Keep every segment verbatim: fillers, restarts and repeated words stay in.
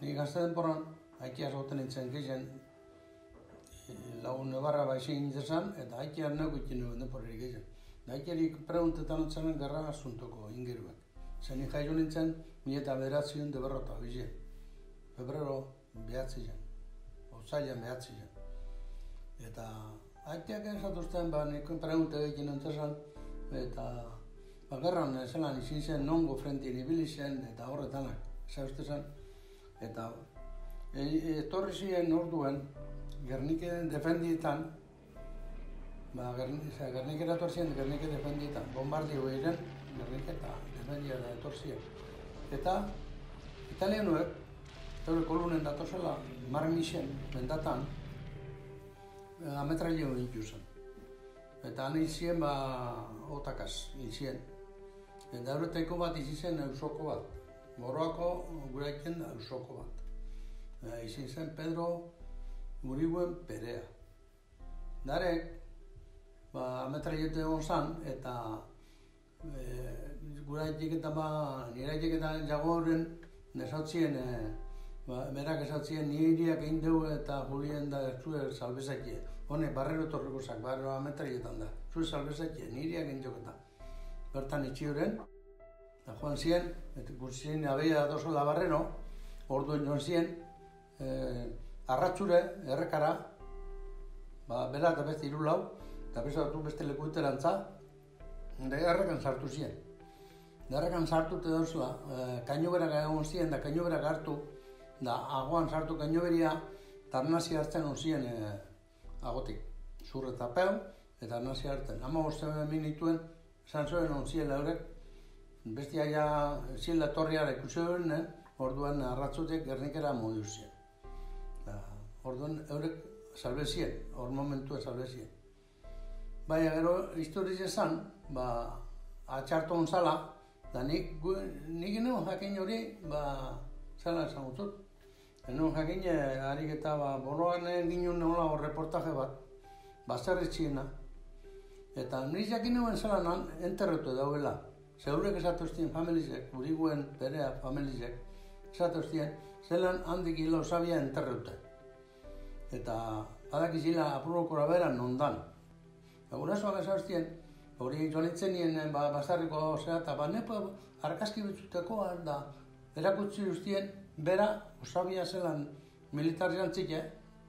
Ni gazte denporan, haikia zoten nintzen gizien, lagun nebarra baixi gintezan, eta haikia nago ikin nuen denporari gizien. Da haikiarik preguntetan otzenen garra asuntuko ingeruak. Zer ni jaio nintzen, mi eta bederatzion de berrota bizien. Febrero behatzi zen, otzailan behatzi zen. Eta haikiak esatuzten, ba, nik pregunte egin nintzen, eta bakarran zelan izin zen nongo frentien ibili zen, eta horretanak, zauzte zen. Eta etorri ziren orduan, Gernike defendietan, ba, Gernikera etorri ziren, Gernike defendietan, bombardio behiren, Gernike eta defendiera etorri ziren. Eta italianuek, eure kolunen datozela, Marmixen, bendatan, ametraileo ditu zen. Eta han izien, ba, otakaz, izien. Eta eureteko bat izi eusoko bat. Moroako guraiken eusoko bat. Izin zen Pedro Muriguen Perea. Darek, ba, ametrailete egon zan, eta e, guraitek eta ba, niraitek eta jagoren nesautzien, e, ba, berak esautzien niriak egin dugu eta julien da zue salbezakie. Hone, barrero torrekozak, barrero ametrailetan da. Zue salbezakie, niriak egin joketa. Bertan itxioren, eta joan ziren, eta guztien abeia datozola barrero, orduen joan ziren, eh, arratxure, errekara, ba, bera eta beste hiru lau, eta beste datu beste lekueterantza, eta errekan sartu ziren. Errekan sartu eta dauzela, eh, kainoberak egon ziren, da kainoberak hartu, da agoan sartu kainoberia, eta arnazi hartzen hon ziren eh, agotik. Zur eta peu, eta arnazi hartzen. Hama bostean minituen, esan zuen hon ziren eurek, bestia ja zila torriara ikusi duen, eh? Orduan arratzutek Gernikera modu ziren. Orduan eurek salbezien, hor momentua salbezien. Baina gero historiz esan, ba, atxartu hon zala, da nik, nik genuen jakin hori, ba, zela esan gutut. Genuen jakin harik eta ba, boroan ginen nola hor reportaje bat, bazerretxiena. Eta niz jakin nuen zelanan enterretu dauela. Zeurek esatuztien familizek, Uriguen Perea familizek, esatuztien, zelan handik hilo zabia enterreute. Eta badakizila apurokora beran nondan. Gurasoak esatuztien, hori joan itzenien ba, bazarriko zera, eta ba, nepo arkaski betzuteko da, erakutsi duztien, bera osabia zelan militar jantzike,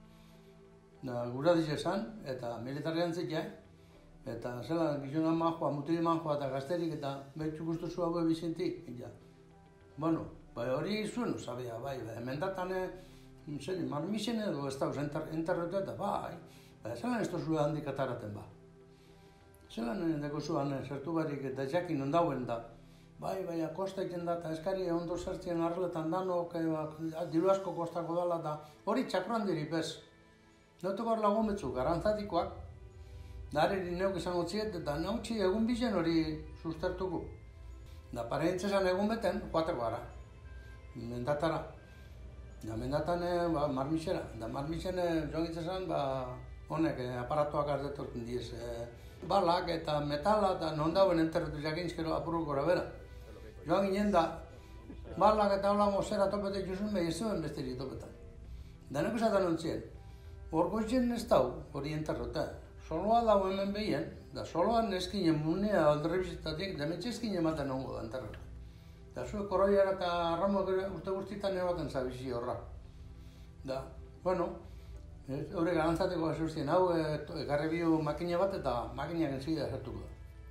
da, gura dizezan, eta militar jantzike, eta zelan gizonan majoa, mutili majoa eta gazterik eta behitxu guztuzu hau ebizintik. Ja. Bueno, bai hori zuen usabia, bai, hemen datan, zeri, marmixen edo ez dauz enterretu eta bai, bai, zelan ez tozu handik ataraten ba. Zelan deko zuan zertu barik eta jakin ondauen da, bai, bai, kosta egin da eta eskari ondo zertzien arletan danok, ba, diru asko kostako dala da, hori txakroan diri bez. Neutu bar lagun betzu, garantzatikoak, Dareri neuk izango ziet, eta nautxi egun bizen hori sustertuko. Da parentzezan egun beten, joateko gara, mendatara. Da mendatan ba, marmixera. Da marmixen joan gitzezan, ba, honek aparatuak ardetorten diez. E, balak eta metala eta non dauen enterretu jakintzkero apurukora bera. Joan ginen da, balak eta hola mozera topetek juzun behi ez zuen besterik topetan. Da neuk esaten ontzien, orgoitzen ez dau hori enterrota. Soloa dago hemen behien, da soloan eskinen munea aldrebizitatik, da metxe eskinen ematen ongo da enterrera. Da zuek korroiara eta arramoak urte guztietan eroaten zabizi horra. Da, bueno, eure garantzateko esuztien, hau ekarri bio makina bat eta makinak entzidea zertuko da.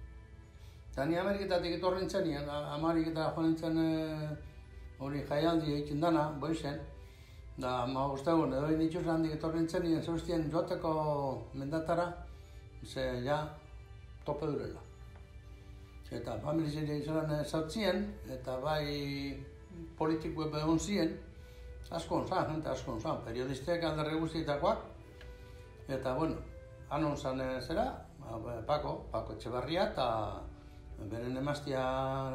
Da ni Ameriketatik etorren zenien, Ameriketa joan nintzen hori jaialdi egiten dana, boizen, da, ma guztagun, edo nitxuz handik etorren zenien, zeuztien joateko mendatara, ze, ja, tope durela. Eta familizien izan zautzien, eta bai politikoek egon ziren, asko onzan, jente asko onzan, periodistek alderre guztietakoak, eta, bueno, han onzan zera, Pako, Pako Etxebarria, eta beren emaztia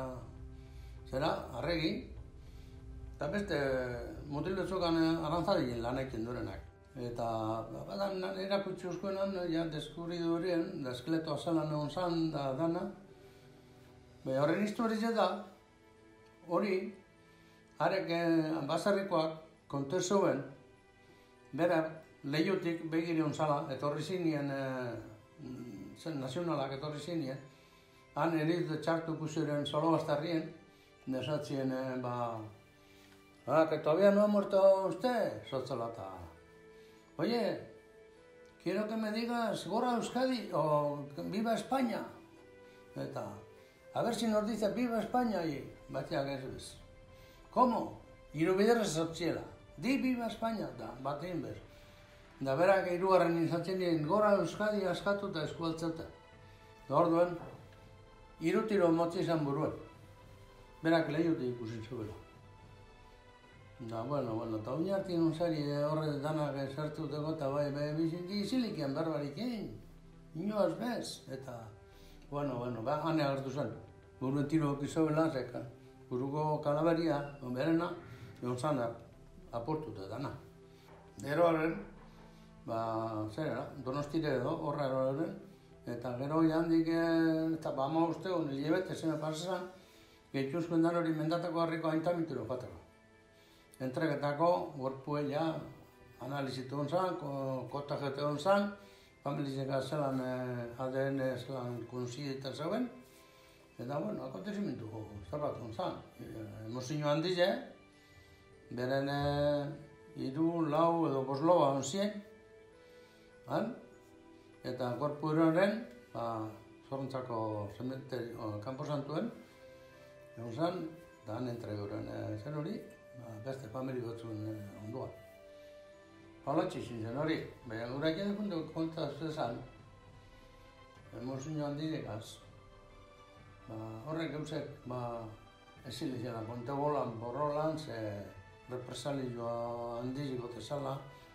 zera, Arregi, eta beste mutilotzokan arantzadien lan egiten durenak. Eta badan erakutsi uzkoenan, ja, deskubridu horien, da eskeleto azalan egon zan, da dana. Be, horren historiz da, hori, harek basarrikoak kontu zuen, bera lehiotik begirion zala, etorri zinien, zen nazionalak etorri zinien, han eritu txartu kusiren solo bastarrien, nesatzien, ba, ah, que todavía no ha muerto usted, sotzalata. Oye, quiero que me digas, Gora Euskadi, o Viva España. Eta, a ver si nos dice Viva España, y batiak ez bez. ¿Cómo? Hiru biderrez zotziela. Di Viva España, da, bat egin bez. Da berak hirugarren izatzen dien, Gora Euskadi askatu eta eskualtzeta. Da orduen, hiru tiro motzi izan buruen. Berak lehiotik ikusi zuela. Da, bueno, bueno, eta oinartien unsari horre danak sartuteko eta bai, bai, bizindi izilikian berbarikein. Inoaz bez, eta, bueno, bueno, ba, hane agertu zen. Buruen tiro okizobela, zeka, buruko kalaberia, berena, egon zan aportuta dana. Gero horren, ba, zera, donostire edo, horra horren, eta gero jandik, eta ba, ama usteo, nile bete, zeme pasazan, gehituzkoen dan hori mendatako harriko aintamitu fateko. Entreketako, gorpue ja, analizitu hon zan, kotajete hon zan, familizeka zelan A D N zelan konsideta zeuen, eta, bueno, akontezimientu zerbait hon zan. Emozio handize, beren hiru, lau edo bosloba hon zien, eta gorpu horren, Zorrontzako kanposantuen, egon zan, da han entreguren zen hori, beste famili batzuen ondoan. Palatxe zen hori, baina gurak edo kontaz ezan, emozio handidekaz, horrek gauzek ezile zela, konte bolan, borrolan, ze represalioa handizik otezala,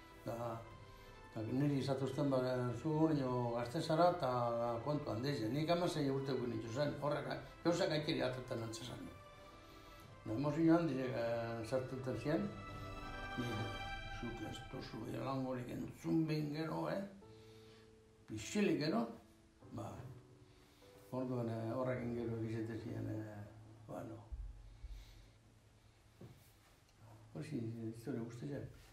niri izatuzten zu nio gazte zara eta kontu handizik. Nik amasei urteko nitu zen, horrek gauzak aikiri atetan antzezan. Emozio handizik zertuten ziren, zuk ez tozu elangorik entzun behin gero, ixilik gero, ba, orduan horrekin gero egizete ziren, bueno, hozi, historia guzti zen.